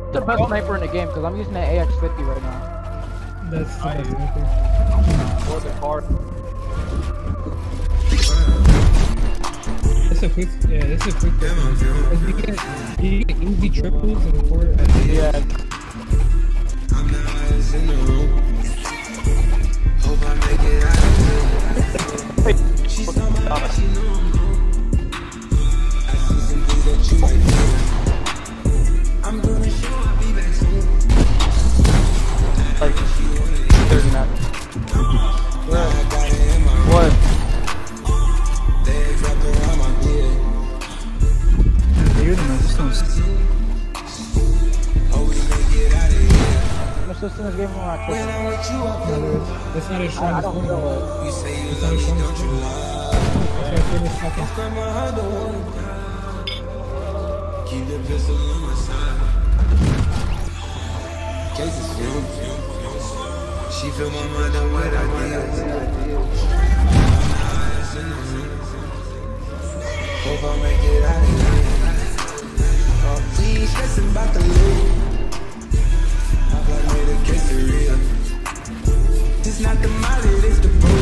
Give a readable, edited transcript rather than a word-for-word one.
The best sniper in the game because I'm using an AX50 right now. That's the best sniper. Or the car. It's a quick, yeah, it's a quick weapon. You get easy triples and 4. Yeah. I'm the highest in the room. Hope I make it out of here. She's on my life, she know I'm gone. I see some things that you might do. I'm gonna show I'll be back soon. Like, there's not. Now I got it in my room. What? Legs wrapped around my beard. You're the most Hope we make it out of here. My sister's game from my When I'm with you, I feel That's not as I strong as don't one. feel it. you say you It's love not as me, strong as don't you one. lie? That's my favorite fucking. Grab my heart, don't wanna die. Keep the pistol on my side. Cases fumes. She fill my mind up with ideas. Hope I make it out of here. We ain't stressing about the loot. I've made a quesadilla. It's not the molly, it's the booze.